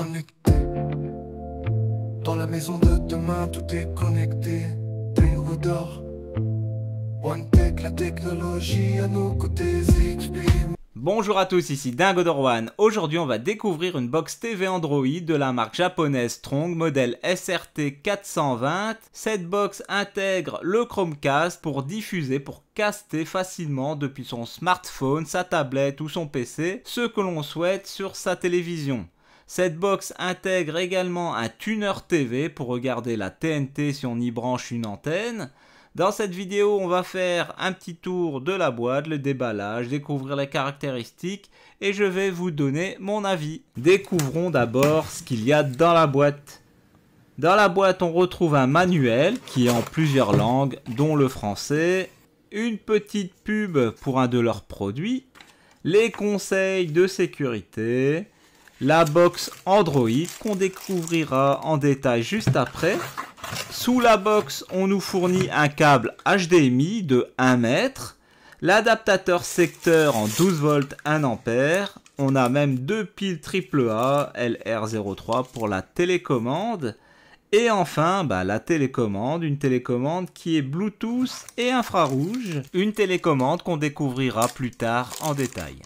connecté. Dans la maison de demain, tout est connecté. Dingo d'or, One Tech, la technologie à nos côtés exprime. Bonjour à tous, ici Dingodor1. Aujourd'hui on va découvrir une box TV Android de la marque japonaise Strong, modèle SRT 420. Cette box intègre le Chromecast pour diffuser, pour caster facilement depuis son smartphone, sa tablette ou son PC, ce que l'on souhaite sur sa télévision. Cette box intègre également un tuner TV pour regarder la TNT si on y branche une antenne. Dans cette vidéo, on va faire un petit tour de la boîte, le déballage, découvrir les caractéristiques et je vais vous donner mon avis. Découvrons d'abord ce qu'il y a dans la boîte. Dans la boîte, on retrouve un manuel qui est en plusieurs langues, dont le français, une petite pub pour un de leurs produits, les conseils de sécurité, la box Android qu'on découvrira en détail juste après. Sous la box, on nous fournit un câble HDMI de 1 mètre, l'adaptateur secteur en 12 volts 1 ampère, on a même deux piles AAA LR03 pour la télécommande, et enfin la télécommande, une télécommande qui est Bluetooth et infrarouge, une télécommande qu'on découvrira plus tard en détail.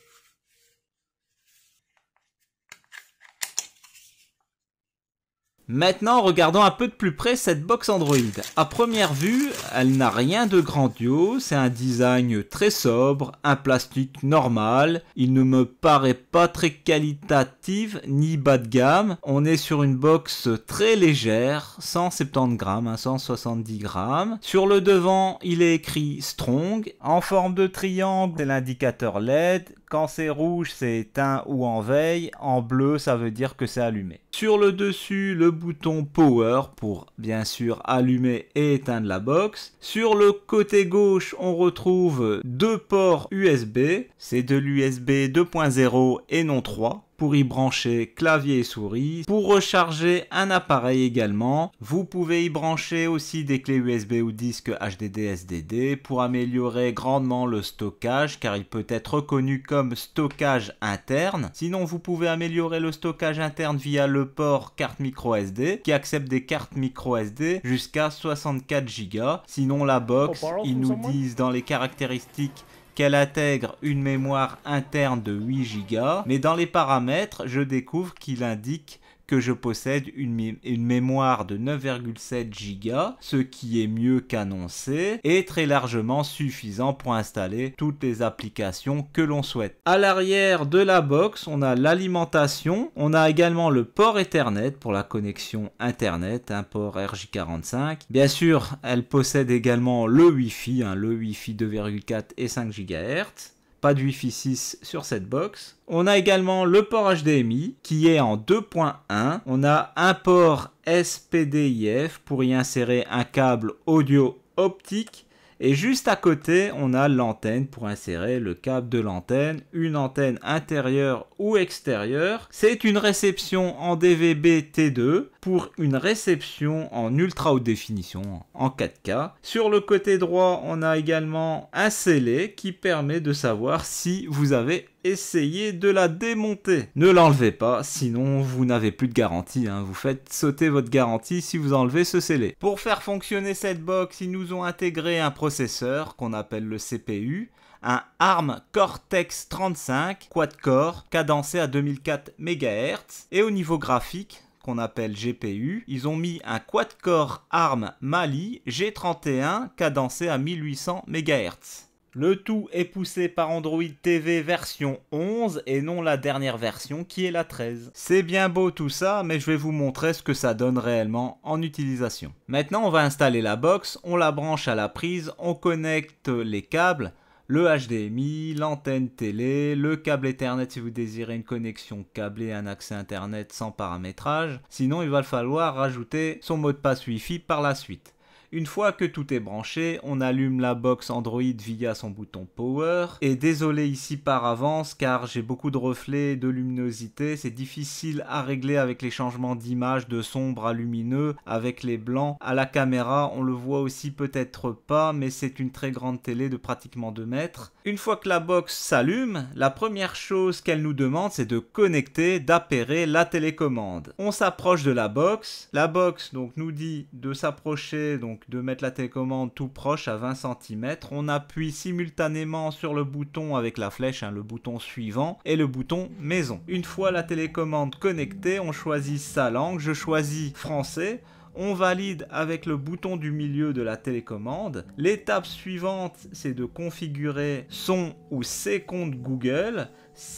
Maintenant, regardons un peu de plus près cette box Android. À première vue, elle n'a rien de grandiose, c'est un design très sobre, un plastique normal. Il ne me paraît pas très qualitatif ni bas de gamme. On est sur une box très légère, 170 grammes, 170 grammes. Sur le devant, il est écrit Strong. En forme de triangle, c'est l'indicateur LED. Quand c'est rouge, c'est éteint ou en veille. En bleu, ça veut dire que c'est allumé. Sur le dessus, le bouton Power pour bien sûr allumer et éteindre la box. Sur le côté gauche, on retrouve deux ports USB. C'est de l'USB 2.0 et non 3. Pour y brancher clavier et souris. Pour recharger un appareil également. Vous pouvez y brancher aussi des clés USB ou disques HDD SDD pour améliorer grandement le stockage car il peut être reconnu comme stockage interne. Sinon vous pouvez améliorer le stockage interne via le port carte micro SD qui accepte des cartes micro SD jusqu'à 64 Go. Sinon la box, ils nous disent dans les caractéristiques qu'elle intègre une mémoire interne de 8 Go, mais dans les paramètres, je découvre qu'il indique que je possède une mémoire de 9,7 Go, ce qui est mieux qu'annoncé, et très largement suffisant pour installer toutes les applications que l'on souhaite. À l'arrière de la box, on a l'alimentation, on a également le port Ethernet pour la connexion Internet, un port RJ45. Bien sûr, elle possède également le Wi-Fi, le Wi-Fi 2,4 et 5 GHz. Pas de Wi-Fi 6 sur cette box. On a également le port HDMI qui est en 2.1. On a un port SPDIF pour y insérer un câble audio optique. Et juste à côté, on a l'antenne pour insérer le câble de l'antenne, une antenne intérieure ou extérieure. C'est une réception en DVB-T2 pour une réception en ultra haute définition en 4K. Sur le côté droit, on a également un scellé qui permet de savoir si vous avez essayé de la démonter. Ne l'enlevez pas, sinon vous n'avez plus de garantie. Vous faites sauter votre garantie si vous enlevez ce scellé. Pour faire fonctionner cette box, ils nous ont intégré un processeur qu'on appelle le CPU, un ARM Cortex 35 quad-core cadencé à 2004 MHz. Et au niveau graphique, qu'on appelle GPU, ils ont mis un quad-core ARM Mali G31 cadencé à 1800 MHz. Le tout est poussé par Android TV version 11 et non la dernière version qui est la 13. C'est bien beau tout ça, mais je vais vous montrer ce que ça donne réellement en utilisation. Maintenant, on va installer la box, on la branche à la prise, on connecte les câbles, le HDMI, l'antenne télé, le câble Ethernet si vous désirez une connexion câblée, un accès Internet sans paramétrage. Sinon, il va falloir rajouter son mot de passe Wi-Fi par la suite. Une fois que tout est branché, on allume la box Android via son bouton Power. Et désolé ici par avance car j'ai beaucoup de reflets, de luminosité, c'est difficile à régler avec les changements d'image de sombre à lumineux, avec les blancs. À la caméra, on le voit aussi peut-être pas, mais c'est une très grande télé de pratiquement 2 mètres. Une fois que la box s'allume, la première chose qu'elle nous demande, c'est de connecter, d'appairer la télécommande. On s'approche de la box donc nous dit de s'approcher, donc de mettre la télécommande tout proche à 20 cm. On appuie simultanément sur le bouton avec la flèche, le bouton suivant, et le bouton maison. Une fois la télécommande connectée, on choisit sa langue, je choisis français. On valide avec le bouton du milieu de la télécommande. L'étape suivante, c'est de configurer son ou ses comptes Google.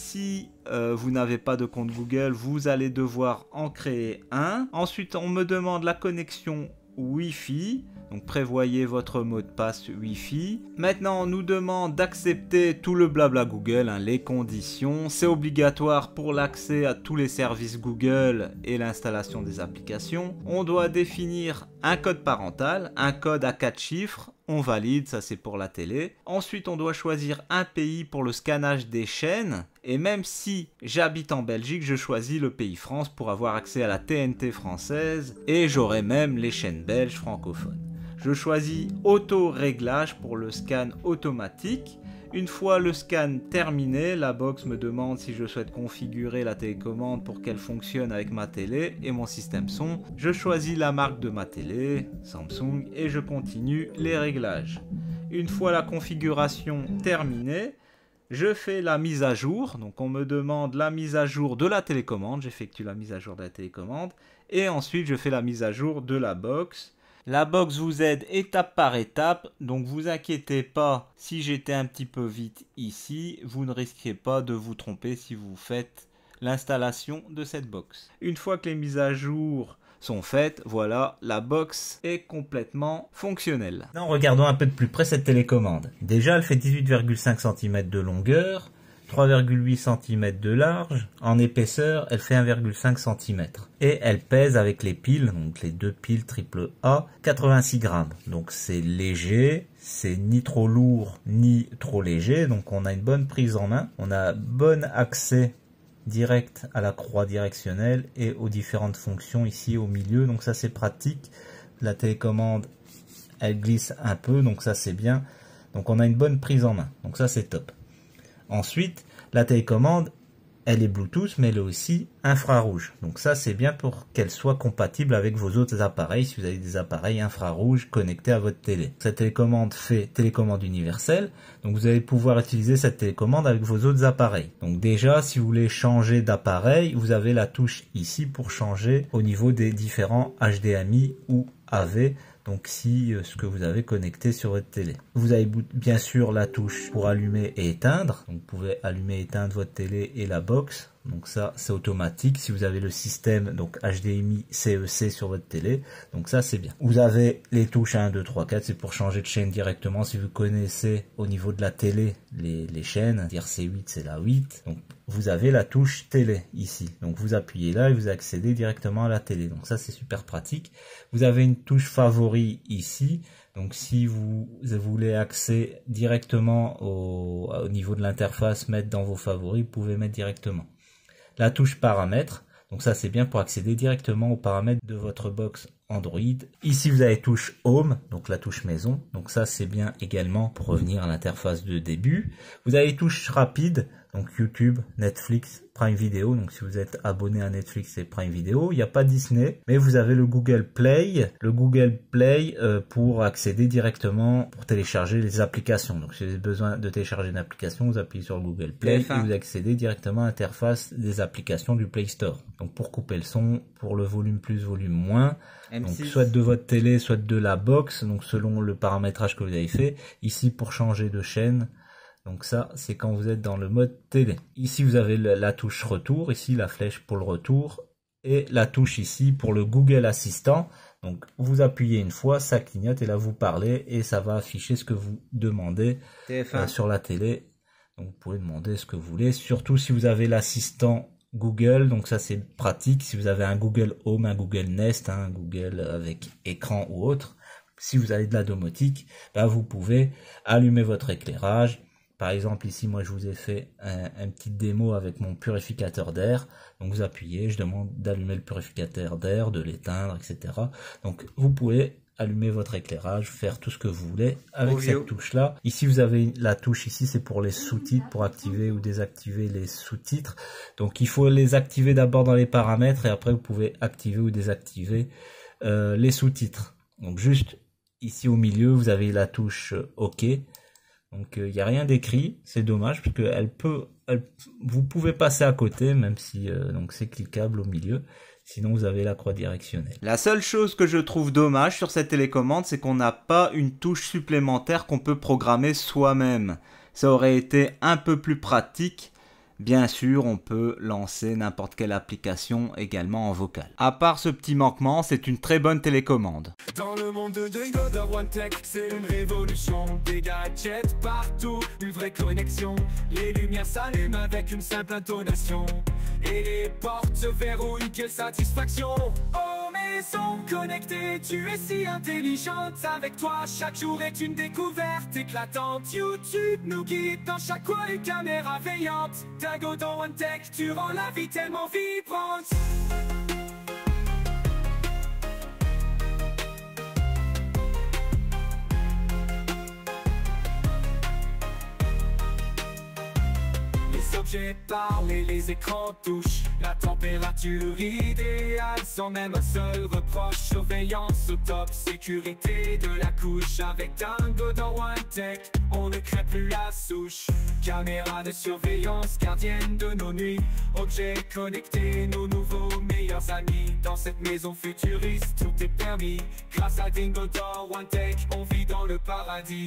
Si vous n'avez pas de compte Google, vous allez devoir en créer un. Ensuite, on me demande la connexion Wi-Fi. Donc prévoyez votre mot de passe Wi-Fi. Maintenant, on nous demande d'accepter tout le blabla Google, les conditions. C'est obligatoire pour l'accès à tous les services Google et l'installation des applications. On doit définir un code parental, un code à 4 chiffres. On valide, ça c'est pour la télé. Ensuite, on doit choisir un pays pour le scannage des chaînes. Et même si j'habite en Belgique, je choisis le pays France pour avoir accès à la TNT française. Et j'aurai même les chaînes belges francophones. Je choisis auto-réglage pour le scan automatique. Une fois le scan terminé, la box me demande si je souhaite configurer la télécommande pour qu'elle fonctionne avec ma télé et mon système son. Je choisis la marque de ma télé, Samsung, et je continue les réglages. Une fois la configuration terminée, je fais la mise à jour. Donc on me demande la mise à jour de la télécommande. J'effectue la mise à jour de la télécommande. Et ensuite je fais la mise à jour de la box. La box vous aide étape par étape, donc vous inquiétez pas si j'étais un petit peu vite ici, vous ne risquez pas de vous tromper si vous faites l'installation de cette box. Une fois que les mises à jour sont faites, voilà, la box est complètement fonctionnelle. Maintenant, regardons un peu de plus près cette télécommande. Déjà, elle fait 18,5 cm de longueur, 3,8 cm de large. En épaisseur, elle fait 1,5 cm. Et elle pèse avec les piles, donc les deux piles AAA, 86 grammes. Donc c'est léger, c'est ni trop lourd ni trop léger. Donc on a une bonne prise en main. On a bon accès direct à la croix directionnelle et aux différentes fonctions ici au milieu. Donc ça c'est pratique. La télécommande, elle glisse un peu, donc ça c'est bien. Donc on a une bonne prise en main. Donc ça c'est top. Ensuite, la télécommande, elle est Bluetooth, mais elle est aussi infrarouge. Donc ça, c'est bien pour qu'elle soit compatible avec vos autres appareils, si vous avez des appareils infrarouges connectés à votre télé. Cette télécommande fait télécommande universelle, donc vous allez pouvoir utiliser cette télécommande avec vos autres appareils. Donc déjà, si vous voulez changer d'appareil, vous avez la touche ici pour changer au niveau des différents HDMI ou AV. Donc si ce que vous avez connecté sur votre télé. Vous avez bien sûr la touche pour allumer et éteindre. Donc vous pouvez allumer et éteindre votre télé et la box. Donc ça c'est automatique si vous avez le système donc HDMI CEC sur votre télé. Donc ça c'est bien. Vous avez les touches 1, 2, 3, 4. C'est pour changer de chaîne directement. Si vous connaissez au niveau de la télé les chaînes, dire C8 c'est la 8. Donc vous avez la touche télé ici. Donc vous appuyez là et vous accédez directement à la télé. Donc ça c'est super pratique. Vous avez une touche favori ici. Donc si vous voulez accéder directement au niveau de l'interface, mettre dans vos favoris, vous pouvez mettre directement. La touche paramètres. Donc ça c'est bien pour accéder directement aux paramètres de votre box Android. Ici vous avez touche Home, donc la touche maison. Donc ça c'est bien également pour revenir à l'interface de début. Vous avez touche rapide, donc YouTube, Netflix, Prime Video. Donc si vous êtes abonné à Netflix et Prime Video, il n'y a pas Disney, mais vous avez le Google Play. Le Google Play pour accéder directement, pour télécharger les applications. Donc si vous avez besoin de télécharger une application, vous appuyez sur le Google Play et vous accédez directement à l'interface des applications du Play Store. Donc pour couper le son, pour le volume plus, volume moins. M6. Donc soit de votre télé, soit de la box, donc selon le paramétrage que vous avez fait. Ici pour changer de chaîne, donc ça c'est quand vous êtes dans le mode télé. Ici vous avez la touche retour, ici la flèche pour le retour, et la touche ici pour le Google Assistant. Donc vous appuyez une fois, ça clignote et là vous parlez et ça va afficher ce que vous demandez sur la télé. Donc vous pouvez demander ce que vous voulez, surtout si vous avez l'assistant Google, donc ça c'est pratique. Si vous avez un Google Home, un Google Nest, un Google avec écran ou autre, vous Si vous avez de la domotique, vous pouvez allumer votre éclairage. Par exemple, ici, moi, je vous ai fait un petit démo avec mon purificateur d'air. Donc, vous appuyez, je demande d'allumer le purificateur d'air, de l'éteindre, etc. Donc, vous pouvez allumer votre éclairage, faire tout ce que vous voulez avec cette touche-là. Ici, vous avez la touche ici, c'est pour les sous-titres, pour activer ou désactiver les sous-titres. Donc, il faut les activer d'abord dans les paramètres et après, vous pouvez activer ou désactiver les sous-titres. Donc, juste ici au milieu, vous avez la touche OK. Donc il n'y a rien d'écrit, c'est dommage parce que vous pouvez passer à côté même si donc c'est cliquable au milieu. Sinon vous avez la croix directionnelle. La seule chose que je trouve dommage sur cette télécommande, c'est qu'on n'a pas une touche supplémentaire qu'on peut programmer soi-même. Ça aurait été un peu plus pratique. Bien sûr, on peut lancer n'importe quelle application également en vocal. À part ce petit manquement, c'est une très bonne télécommande. Dans le monde de Dingodor One Tech, c'est une révolution. Des gadgets partout, une vraie connexion. Les lumières s'allument avec une simple intonation. Et les portes se verrouillent, quelle satisfaction. Oh, maison connectée, tu es si intelligente. Avec toi, chaque jour est une découverte éclatante. YouTube nous guide dans chaque coin, une caméra veillante. Dingodor One Tech, tu rends la vie tellement vibrante. Les objets parlent et les écrans touchent. La température idéale sans même un seul reproche. Surveillance au top, sécurité de la couche. Avec Dingodor One Tech, on ne crée plus la souche. Caméra de surveillance, gardienne de nos nuits. Objets connectés, nos nouveaux meilleurs amis. Dans cette maison futuriste, tout est permis. Grâce à Dingodor One Tech, on vit dans le paradis.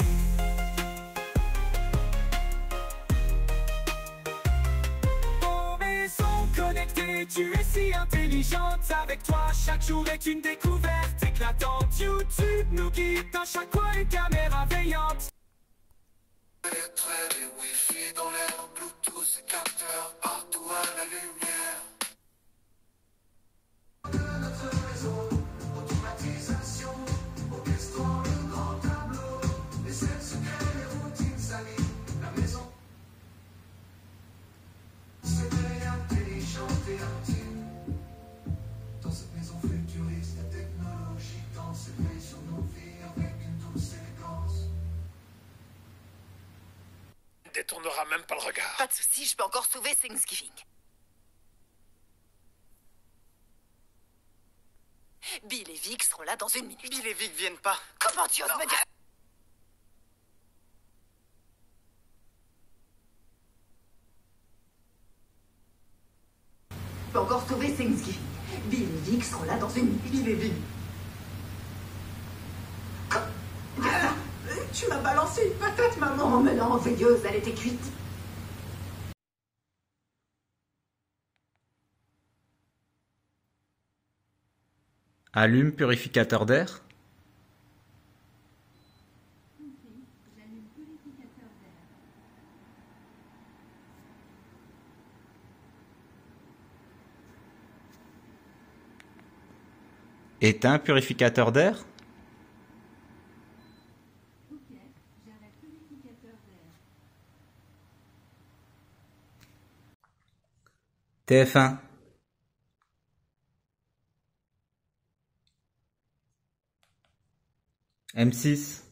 Connectée, tu es si intelligente. Avec toi, chaque jour est une découverte éclatante. YouTube nous guide dans chaque coin, une caméra veillante. Les Wi-Fi dans l'air, Bluetooth et capteurs partout à la lumière. Notre réseau, automatisation, orchestrant le grand tableau. Les scènes secrètes, les routines s'alignent, la maison. Dans cette maison futuriste, la technologie tend s'éveille sur nos vies avec une douce élégance. Ne détournera même pas le regard. Pas de soucis, je peux encore sauver Thanksgiving. Bill et Vic seront là dans une minute. Bill et Vic viennent pas. Comment tu oses me dire? Je peux encore sauver Thanksgiving. Bill et Vic seront là dans une minute. Bill et Vic. Tu m'as balancé une patate, maman. Oh, mais non, veilleuse, elle était cuite. Allume purificateur d'air. Éteins purificateur d'air. TF1. M6.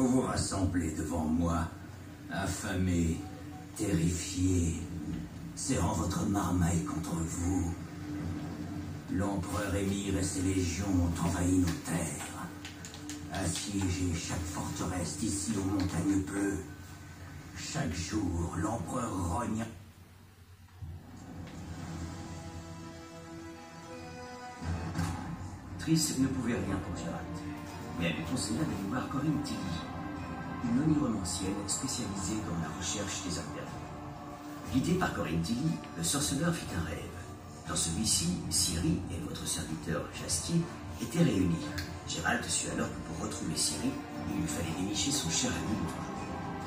Vous vous rassemblez devant moi, affamés, terrifiés, serrant votre marmaille contre vous. L'empereur émir et ses légions ont envahi nos terres, assiégé chaque forteresse d'ici aux montagnes bleues. Chaque jour, l'empereur rogne. Triss ne pouvait rien pour Gérald, mais elle lui conseilla d'aller voir Corinne Tilly, une oniromancienne spécialisée dans la recherche des âmes perdues. Guidé par Corinne Tilly, le sorceleur fit un rêve. Dans celui-ci, Ciri et votre serviteur Jastier étaient réunis. Gérald sut alors que pour retrouver Ciri, il lui fallait dénicher son cher ami l'autre jour.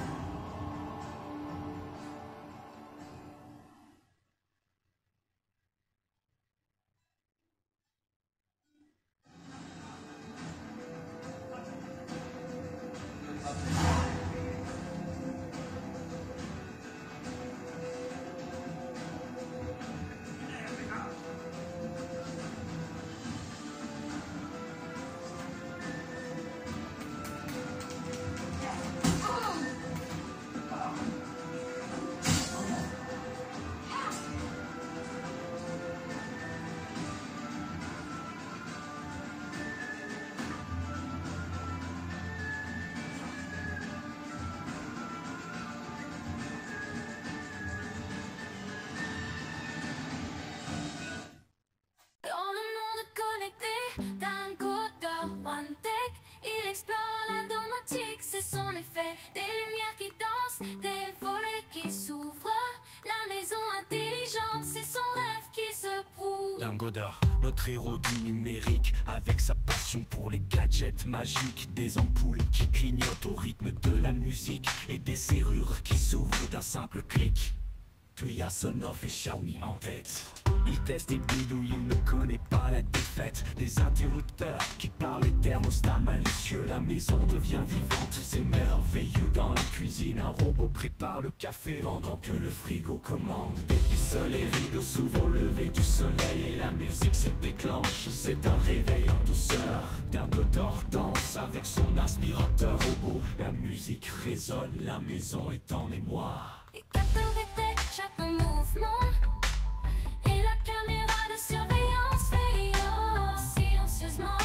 Dans le monde connecté d'un codeur One Tech, il explore la domotique, c'est son effet. Des lumières qui dansent, des volets qui s'ouvrent. La maison intelligente, c'est son rêve qui se prouve. Dingodor, notre héros du numérique, avec sa passion pour les gadgets magiques, des ampoules qui clignotent au rythme de la musique et des serrures qui s'ouvrent d'un simple clic. Puis à Sonoff et Xiaomi en tête. Il teste et bidouille, il ne connaît pas la défaite. Des interrupteurs qui parlent les thermostats malicieux. La maison devient vivante, c'est merveilleux. Dans la cuisine, un robot prépare le café pendant que le frigo commande. Et puis seuls les rideaux s'ouvrent au lever du soleil et la musique se déclenche. C'est un réveil en douceur. Dingodor danse avec son aspirateur robot. La musique résonne, la maison est en mémoire. Les capteurs détectent chaque mouvement et la caméra de surveillance veille silencieusement.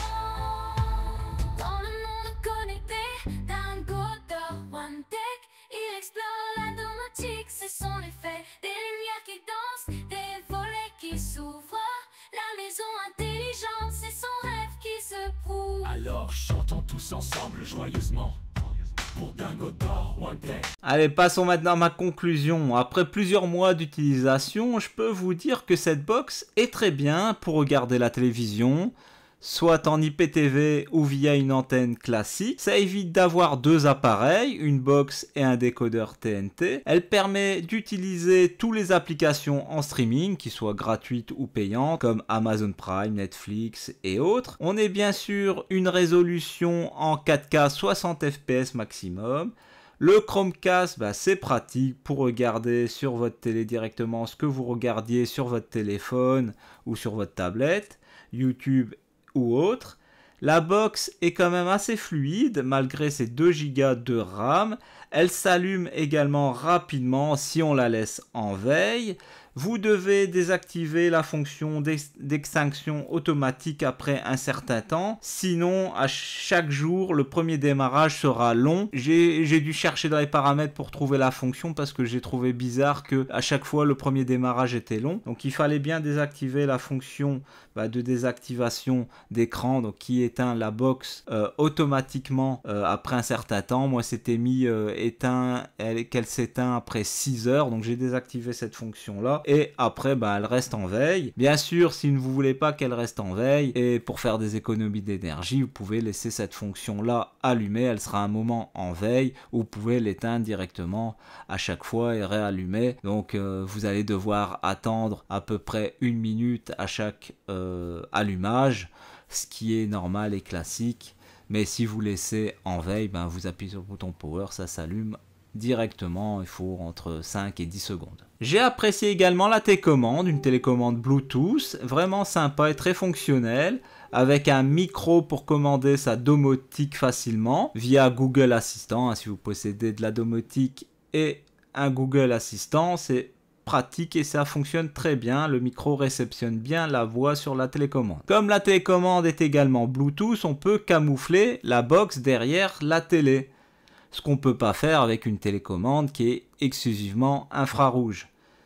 Dans le monde connecté d'un codeur One Tech, il explore la domotique, c'est son effet. Des lumières qui dansent, des volets qui s'ouvrent. La maison intelligente, c'est son rêve qui se prouve. Alors chantons tous ensemble joyeusement pour Dingodor One Tech. Allez, passons maintenant à ma conclusion. Après plusieurs mois d'utilisation, je peux vous dire que cette box est très bien pour regarder la télévision, soit en IPTV ou via une antenne classique. Ça évite d'avoir deux appareils, une box et un décodeur TNT. Elle permet d'utiliser toutes les applications en streaming, qui soient gratuites ou payantes, comme Amazon Prime, Netflix et autres. On est bien sûr une résolution en 4K 60 fps maximum. Le Chromecast, c'est pratique pour regarder sur votre télé directement ce que vous regardiez sur votre téléphone ou sur votre tablette, YouTube ou autre. La box est quand même assez fluide malgré ses 2 Go de RAM. Elle s'allume également rapidement si on la laisse en veille. Vous devez désactiver la fonction d'extinction automatique après un certain temps. Sinon, à chaque jour, le premier démarrage sera long. J'ai dû chercher dans les paramètres pour trouver la fonction parce que j'ai trouvé bizarre que à chaque fois le premier démarrage était long. Donc il fallait bien désactiver la fonction de désactivation d'écran, donc qui éteint la box automatiquement après un certain temps. Moi c'était mis éteint, qu'elle s'éteint après 6 heures, donc j'ai désactivé cette fonction là. Et après elle reste en veille. Bien sûr, si vous ne voulez pas qu'elle reste en veille et pour faire des économies d'énergie, vous pouvez laisser cette fonction là allumée. Elle sera un moment en veille ou vous pouvez l'éteindre directement à chaque fois et réallumer. Donc vous allez devoir attendre à peu près 1 minute à chaque allumage, ce qui est normal et classique. Mais si vous laissez en veille, vous appuyez sur le bouton power, ça s'allume directement, il faut entre 5 et 10 secondes. J'ai apprécié également la télécommande, une télécommande Bluetooth, vraiment sympa et très fonctionnelle, avec un micro pour commander sa domotique facilement, via Google Assistant, hein, si vous possédez de la domotique et un Google Assistant, c'est pratique et ça fonctionne très bien, le micro réceptionne bien la voix sur la télécommande. Comme la télécommande est également Bluetooth, on peut camoufler la box derrière la télé, ce qu'on ne peut pas faire avec une télécommande qui est exclusivement infrarouge.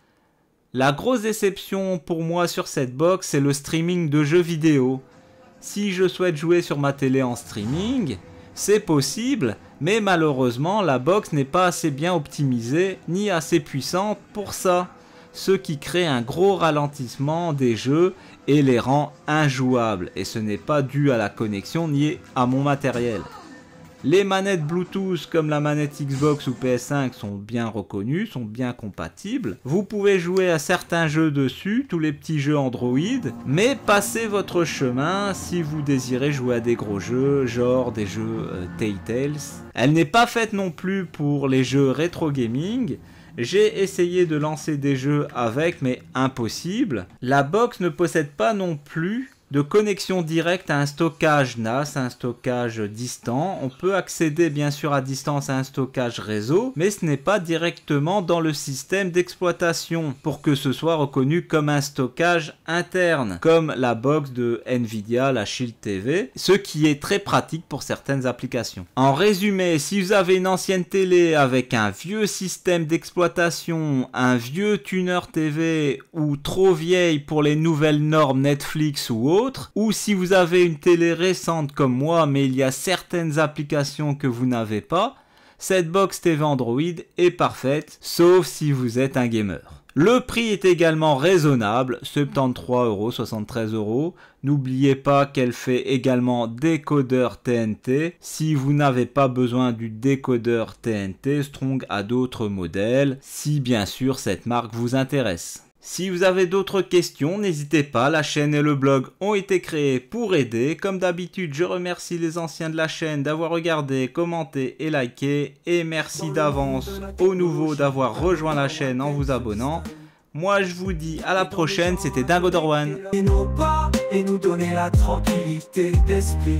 La grosse déception pour moi sur cette box, c'est le streaming de jeux vidéo. Si je souhaite jouer sur ma télé en streaming, c'est possible, mais malheureusement la box n'est pas assez bien optimisée ni assez puissante pour ça, ce qui crée un gros ralentissement des jeux et les rend injouables, et ce n'est pas dû à la connexion ni à mon matériel. Les manettes Bluetooth comme la manette Xbox ou PS5 sont bien reconnues, sont bien compatibles. Vous pouvez jouer à certains jeux dessus, tous les petits jeux Android, mais passez votre chemin si vous désirez jouer à des gros jeux, genre des jeux Telltale. Elle n'est pas faite non plus pour les jeux rétro gaming. J'ai essayé de lancer des jeux avec, mais impossible. La box ne possède pas non plus de connexion directe à un stockage NAS, un stockage distant. On peut accéder bien sûr à distance à un stockage réseau, mais ce n'est pas directement dans le système d'exploitation pour que ce soit reconnu comme un stockage interne, comme la box de Nvidia, la Shield TV, ce qui est très pratique pour certaines applications. En résumé, si vous avez une ancienne télé avec un vieux système d'exploitation, un vieux tuner TV ou trop vieille pour les nouvelles normes Netflix ou autres, ou si vous avez une télé récente comme moi mais il y a certaines applications que vous n'avez pas, cette box TV Android est parfaite, sauf si vous êtes un gamer. Le prix est également raisonnable, 73 €, 73 €. N'oubliez pas qu'elle fait également décodeur TNT. Si vous n'avez pas besoin du décodeur TNT, Strong a d'autres modèles, si bien sûr cette marque vous intéresse. Si vous avez d'autres questions, n'hésitez pas, la chaîne et le blog ont été créés pour aider. Comme d'habitude, je remercie les anciens de la chaîne d'avoir regardé, commenté et liké. Et merci d'avance aux nouveaux d'avoir rejoint la chaîne en vous abonnant. Moi je vous dis à la prochaine, c'était Dingo Dorwan. Et nos pas et nous donner la tranquillité d'esprit.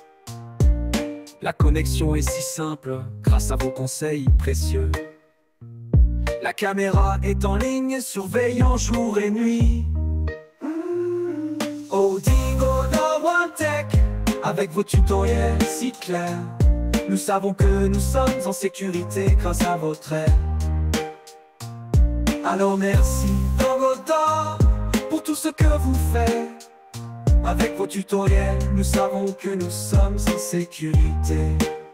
La connexion est si simple grâce à vos conseils précieux. La caméra est en ligne, surveillant jour et nuit. Oh Dingo Dorwan Tech, avec vos tutoriels si clairs, nous savons que nous sommes en sécurité grâce à votre aide. Alors merci Dingo Dor pour tout ce que vous faites. Avec vos tutoriels, nous savons que nous sommes en sécurité.